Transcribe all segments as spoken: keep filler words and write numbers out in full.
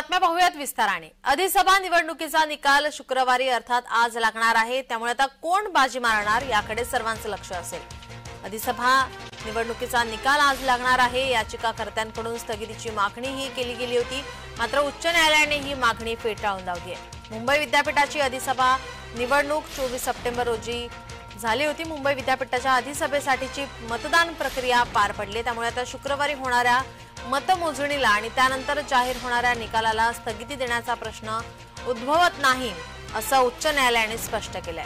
बातम्या पाहूयात विस्ताराने। अधिसभा निवडणुकीचा निकाल शुक्रवारी अर्थात आज लागणार आहे, त्यामुळे आता कोण बाजी मारणार याकडे सर्वांचं लक्ष असेल। अधिसभा निवडणुकीचा निकाल आज लागणार आहे। याचिकाकर्त्यांकडून स्थगितीची मागणीही केली गेली होती, मात्र उच्च न्यायालयाने ही मागणी फेटाळून लावली आहे। मुंबई विद्यापीठाची अधिसभा निवडणूक चोवीस सप्टेंबर रोजी झाली होती। मुंबई विद्यापीठाच्या अधिसभेसाठीची मतदान प्रक्रिया पार पडली, त्यामुळे आता शुक्रवारी होणाऱ्या मतमोजणीला आणि त्यानंतर जाहीर होणाऱ्या निकालाला स्थगिती देण्याचा प्रश्न उद्भवत नाही, असं उच्च न्यायालयाने स्पष्ट केलंय।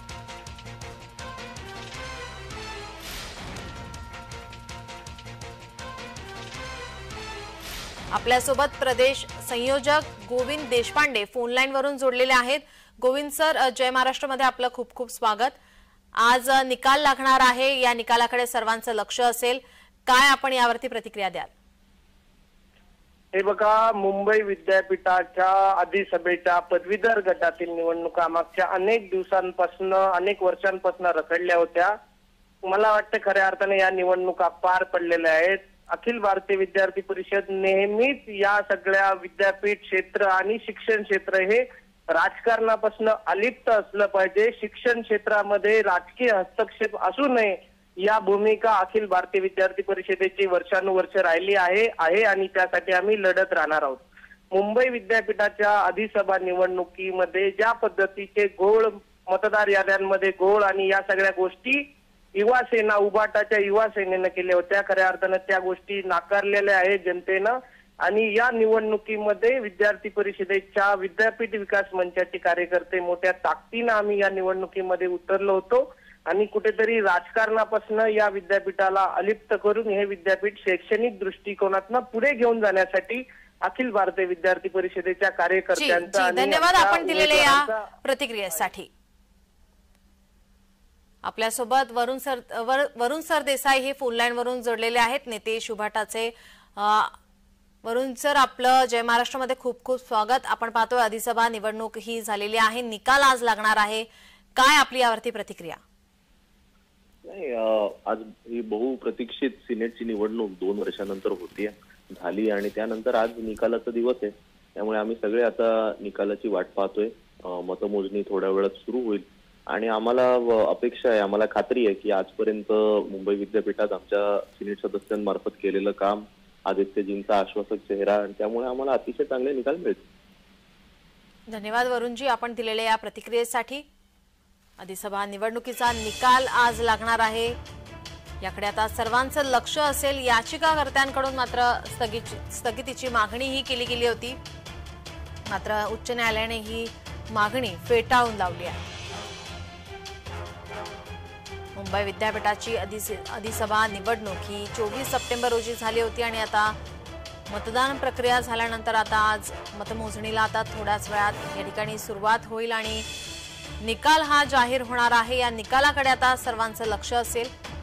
आपल्यासोबत प्रदेश संयोजक गोविंद देशपांडे फोन लाईन वरून जोडलेले आहेत। गोविंद सर, जय महाराष्ट्र मध्ये आपलं खूप खूप स्वागत। आज निकाल लागणार आहे, या निकालाकडे सर्वांचं लक्ष असेल, काय आपण यावरती प्रतिक्रिया द्याल? हे बघा, मुंबई विद्यापीठाच्या अधिसभेच्या पदवीधर गटातील निवडणुका मागच्या अनेक दिवसांपासून अनेक वर्षांपासून रखडल्या होत्या। मला वाटतं खऱ्या अर्थाने या निवडणुका पार पडलेल्या आहेत। अखिल भारतीय विद्यार्थी परिषद नेहमीच या सगळ्या विद्यापीठ क्षेत्र आणि शिक्षण क्षेत्र हे राजकारणापासून अलिप्त असलं पाहिजे, शिक्षण क्षेत्रामध्ये राजकीय हस्तक्षेप असू नये, या भूमिका अखिल भारतीय विद्यार्थी परिषदेची वर्षानुवर्ष राहिली आहे आहे आणि त्यासाठी आम्ही लढत राहणार आहोत। मुंबई विद्यापीठाच्या अधिसभा निवडणुकीमध्ये ज्या पद्धतीचे घोळ, मतदार याद्यांमध्ये घोळ आणि या सगळ्या गोष्टी युवा सेना उभाटाच्या युवा सेनेनं केल्या होत्या, खऱ्या अर्थानं त्या गोष्टी नाकारलेल्या आहेत जनतेनं। आणि या निवडणुकीमध्ये विद्यार्थी परिषदेच्या विद्यापीठ विकास मंचाचे कार्यकर्ते मोठ्या ताकदीनं आम्ही या निवडणुकीमध्ये उतरलो होतो आणि कुठेतरी राजकारणापासून या विद्यापीठाला अलिप्त करून हे विद्यापीठ शैक्षणिक दृष्टिकोनातून पुढे घेऊन जाण्यासाठी अखिल भारतीय विद्यार्थी परिषदेच्या कार्यकर्त्यांचा धन्यवाद आपण दिलेल्या या प्रतिक्रियेसाठी। आपल्यासोबत वरुण सर वरुण सरदेसाई हे फोन लाईन वरून जोडलेले आहेत, नेते शुभाटाचे। वरुण सर, आपलं जय महाराष्ट्र मध्ये खूप खूप स्वागत। आपण पाहतोय अधिसभा निवडणूक ही झालेली आहे, निकाल आज लागणार आहे, काय आपली यावरती प्रतिक्रिया? नाही, आज ही बहुप्रतीक्षित सिनेटची निवडणूक दोन वर्षानंतर होतीये झाली आणि त्यानंतर आज निकालाचा दिवस आहे, त्यामुळे आम्ही सगळे आता निकालाची वाट पाहतोय। मतमोजणी थोड्या वेळात सुरू होईल आणि आम्हाला अपेक्षा आहे, आम्हाला खात्री आहे की आजपर्यंत मुंबई विद्यापीठात आमच्या सिनेट सदस्यांमार्फत केलेलं काम, आदित्यजींचा आश्वासक चेहरा, आणि त्यामुळे आम्हाला अतिशय चांगले निकाल मिळतील। धन्यवाद वरुणजी आपण दिलेल्या या प्रतिक्रियेसाठी। अधिसभा निवडणुकीचा निकाल आज लागणार आहे, याकडे आता सर्वांचं लक्ष असेल। याचिकाकर्त्यांकडून मात्र स्थगितीची मागणीही केली गेली होती, मात्र उच्च न्यायालयाने ही मागणी फेटाळून लावली आहे। मुंबई विद्यापीठाची अधिसभा निवडणूक ही चोवीस सप्टेंबर रोजी झाली होती आणि आता मतदान प्रक्रिया झाल्यानंतर आता आज मतमोजणीला आता थोड्याच वेळात या ठिकाणी सुरुवात होईल आणि निकाल हा जाहीर होणार आहे। या निकालाकडे आता सर्वांचं लक्ष असेल।